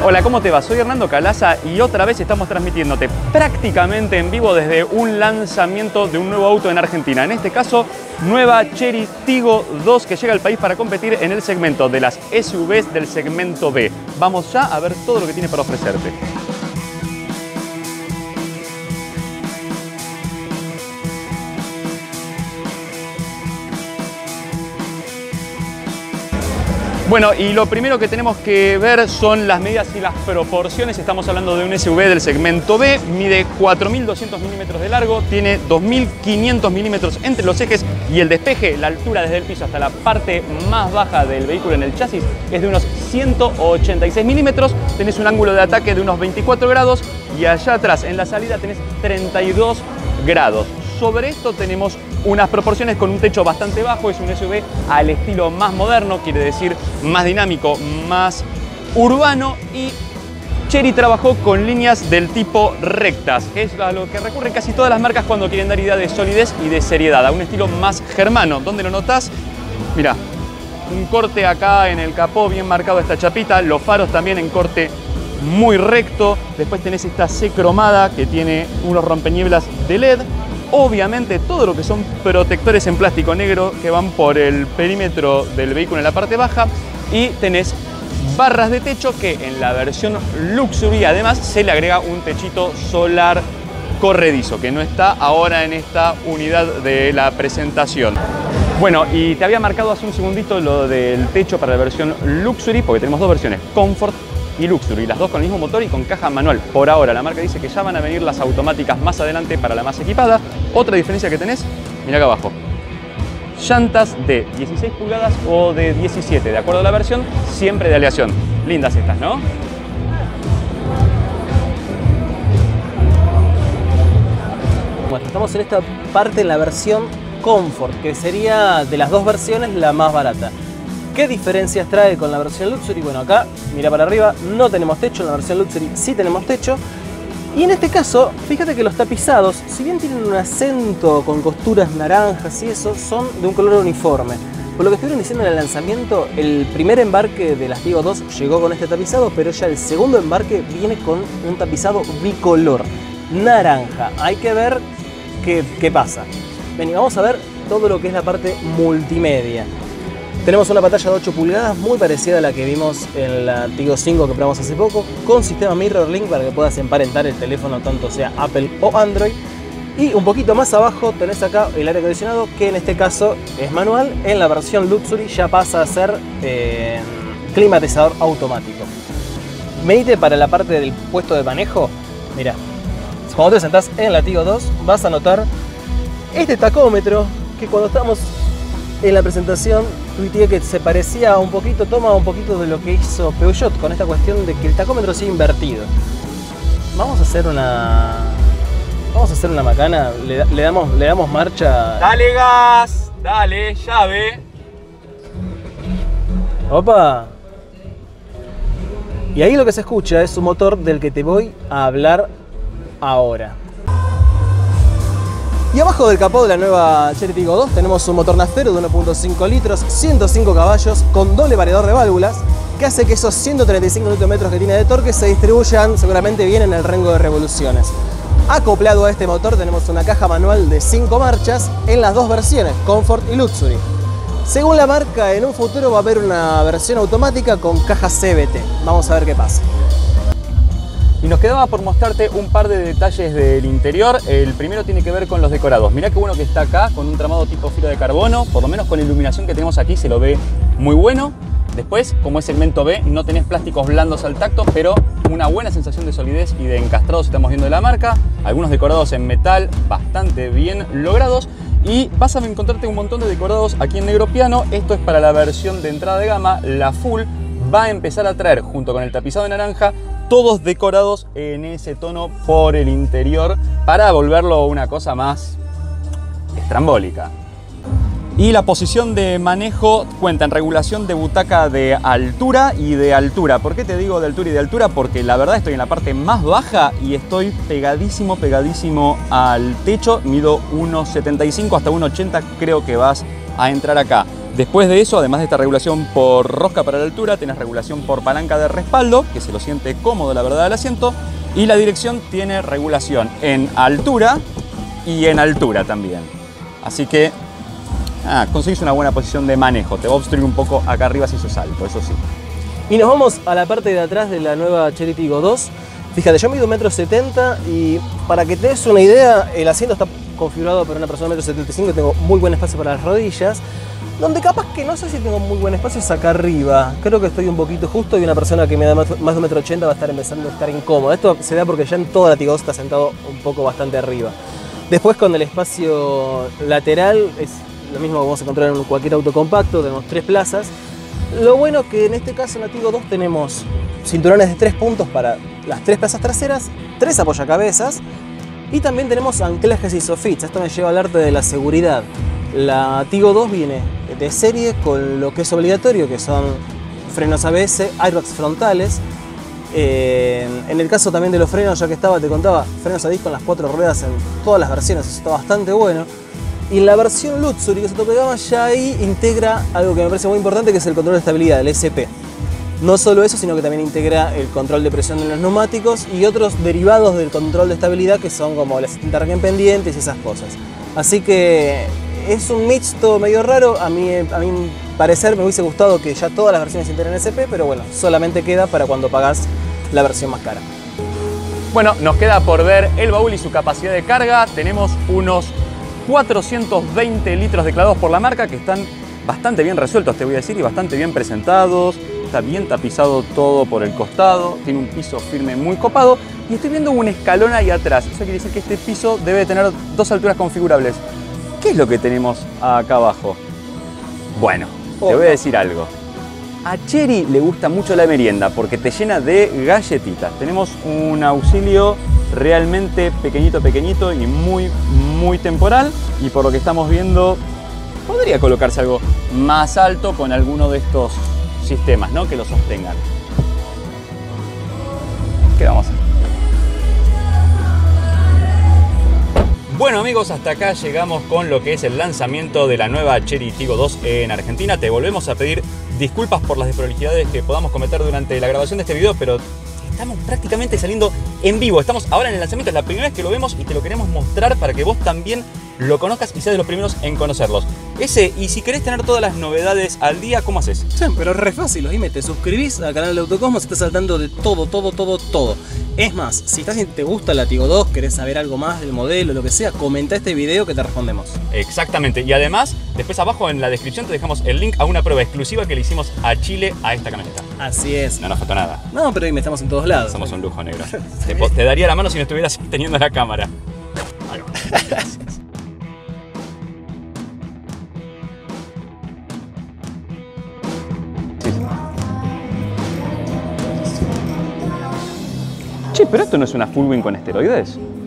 Hola, ¿cómo te va? Soy Hernando Calaza y otra vez estamos transmitiéndote prácticamente en vivo desde un lanzamiento de un nuevo auto en Argentina. En este caso, nueva Chery Tiggo 2 que llega al país para competir en el segmento de las SUVs del segmento B. Vamos ya a ver todo lo que tiene para ofrecerte. Bueno, y lo primero que tenemos que ver son las medidas y las proporciones. Estamos hablando de un SUV del segmento B, mide 4.200 milímetros de largo, tiene 2.500 milímetros entre los ejes y el despeje, la altura desde el piso hasta la parte más baja del vehículo en el chasis es de unos 186 milímetros. Tenés un ángulo de ataque de unos 24 grados y allá atrás en la salida tenés 32 grados. Sobre esto tenemos unas proporciones con un techo bastante bajo, es un SUV al estilo más moderno, quiere decir más dinámico, más urbano, y Chery trabajó con líneas del tipo rectas. Es a lo que recurren casi todas las marcas cuando quieren dar idea de solidez y de seriedad, a un estilo más germano. ¿Dónde lo notás? Mirá, un corte acá en el capó bien marcado, esta chapita, los faros también en corte muy recto. Después tenés esta C cromada que tiene unos rompenieblas de LED. Obviamente todo lo que son protectores en plástico negro que van por el perímetro del vehículo en la parte baja, y tenés barras de techo que en la versión Luxury además se le agrega un techito solar corredizo que no está ahora en esta unidad de la presentación. Bueno, y te había marcado hace un segundito lo del techo para la versión Luxury porque tenemos dos versiones, Comfort y Luxury, las dos con el mismo motor y con caja manual. Por ahora la marca dice que ya van a venir las automáticas más adelante para la más equipada. Otra diferencia que tenés, mira acá abajo, llantas de 16 pulgadas o de 17, de acuerdo a la versión, siempre de aleación. Lindas estas, ¿no? Bueno, estamos en esta parte, en la versión Comfort, que sería de las dos versiones la más barata. ¿Qué diferencias trae con la versión Luxury? Bueno, acá, mira para arriba, no tenemos techo, en la versión Luxury sí tenemos techo. Y en este caso, fíjate que los tapizados, si bien tienen un acento con costuras naranjas y eso, son de un color uniforme. Por lo que estuvieron diciendo en el lanzamiento, el primer embarque de las Tiggo 2 llegó con este tapizado, pero ya el segundo embarque viene con un tapizado bicolor, naranja. Hay que ver qué pasa. Ven, y vamos a ver todo lo que es la parte multimedia. Tenemos una pantalla de 8 pulgadas muy parecida a la que vimos en la Tiggo 5 que probamos hace poco, con sistema Mirror Link para que puedas emparentar el teléfono tanto sea Apple o Android. Y un poquito más abajo tenés acá el aire acondicionado, que en este caso es manual. En la versión Luxury ya pasa a ser climatizador automático. Venite para la parte del puesto de manejo. Mirá, cuando te sentás en la Tiggo 2 vas a notar este tacómetro que cuando estamos en la presentación tuiteé que se parecía un poquito, toma un poquito de lo que hizo Peugeot con esta cuestión de que el tacómetro sigue invertido. Vamos a hacer una macana, le damos marcha. Dale gas, dale, llave. Opa. Y ahí lo que se escucha es un motor del que te voy a hablar ahora. Y abajo del capó de la nueva Chery Tiggo 2 tenemos un motor naftero de 1.5 litros, 105 caballos, con doble variador de válvulas, que hace que esos 135 Nm que tiene de torque se distribuyan seguramente bien en el rango de revoluciones. Acoplado a este motor tenemos una caja manual de 5 marchas en las dos versiones, Comfort y Luxury. Según la marca, en un futuro va a haber una versión automática con caja CVT. Vamos a ver qué pasa. Y nos quedaba por mostrarte un par de detalles del interior. El primero tiene que ver con los decorados. Mirá qué bueno que está acá, con un tramado tipo fibra de carbono. Por lo menos con la iluminación que tenemos aquí se lo ve muy bueno. Después, como es segmento B, no tenés plásticos blandos al tacto, pero una buena sensación de solidez y de encastrados estamos viendo de la marca. Algunos decorados en metal bastante bien logrados. Y vas a encontrarte un montón de decorados aquí en negro piano. Esto es para la versión de entrada de gama. La Full va a empezar a traer, junto con el tapizado de naranja, todos decorados en ese tono por el interior para volverlo una cosa más estrambólica. Y la posición de manejo cuenta en regulación de butaca de altura y de altura. ¿Por qué te digo de altura y de altura? Porque la verdad estoy en la parte más baja y estoy pegadísimo al techo. Mido 1,75 hasta 1,80 creo que vas a entrar acá. Después de eso, además de esta regulación por rosca para la altura, tenés regulación por palanca de respaldo, que se lo siente cómodo la verdad del asiento, y la dirección tiene regulación en altura y en altura también. Así que conseguís una buena posición de manejo. Te va a obstruir un poco acá arriba si sos alto, eso sí. Y nos vamos a la parte de atrás de la nueva Chery Tiggo 2. Fíjate, yo mido 1,70 m y para que te des una idea, el asiento está configurado para una persona de 1,75 m, tengo muy buen espacio para las rodillas. Donde capaz que no sé si tengo muy buen espacio es acá arriba. Creo que estoy un poquito justo y una persona que me da más de 1,80 m va a estar empezando a estar incómoda. Esto se da porque ya en toda la Tiggo 2 está sentado un poco bastante arriba. Después con el espacio lateral es lo mismo que vamos a encontrar en cualquier auto compacto, tenemos 3 plazas. Lo bueno que en este caso en la Tiggo 2 tenemos cinturones de 3 puntos para las 3 plazas traseras, 3 apoyacabezas y también tenemos anclajes ISOFIX. Esto me lleva al arte de la seguridad. La Tiggo 2 viene de serie con lo que es obligatorio, que son frenos ABS, airbags frontales. En el caso también de los frenos, ya que te contaba, frenos a disco en las 4 ruedas en todas las versiones, eso está bastante bueno. Y en la versión Luxury, que se tope de gama, ya ahí integra algo que me parece muy importante, que es el control de estabilidad, el SP. No solo eso, sino que también integra el control de presión en los neumáticos y otros derivados del control de estabilidad, que son como el asistente de arranque en pendientes y esas cosas. Así que es un mixto medio raro. A mi parecer me hubiese gustado que ya todas las versiones integren SP, pero bueno, solamente queda para cuando pagás la versión más cara. Bueno, nos queda por ver el baúl y su capacidad de carga. Tenemos unos 420 litros declarados por la marca, que están bastante bien resueltos, te voy a decir, y bastante bien presentados. Está bien tapizado todo por el costado, tiene un piso firme muy copado y estoy viendo un escalón ahí atrás. Eso quiere decir que este piso debe tener 2 alturas configurables. ¿Qué es lo que tenemos acá abajo? Bueno, te voy a decir algo. A Chery le gusta mucho la merienda porque te llena de galletitas. Tenemos un auxilio realmente pequeñito y muy temporal, y por lo que estamos viendo podría colocarse algo más alto con alguno de estos sistemas, ¿no?, que lo sostengan. ¿Qué vamos a hacer? Bueno amigos, hasta acá llegamos con lo que es el lanzamiento de la nueva Chery Tiggo 2 en Argentina. Te volvemos a pedir disculpas por las desprolijidades que podamos cometer durante la grabación de este video, pero estamos prácticamente saliendo en vivo. Estamos ahora en el lanzamiento, es la primera vez que lo vemos y te lo queremos mostrar para que vos también lo conozcas y seas de los primeros en conocerlos. Y si querés tener todas las novedades al día, ¿cómo haces? Sí, pero es re fácil, dime, te suscribís al canal de Autocosmos y estás saltando de todo. Es más, si te gusta la Tiggo 2, querés saber algo más del modelo, lo que sea, comenta este video que te respondemos. Exactamente, y además, después abajo en la descripción te dejamos el link a una prueba exclusiva que le hicimos a Chile a esta camioneta. Así es. No nos faltó nada. No, pero dime, estamos en todos lados. Somos un lujo, negro. Te daría la mano si no estuvieras teniendo la cámara. Gracias. Che, pero esto no es una full wing con esteroides.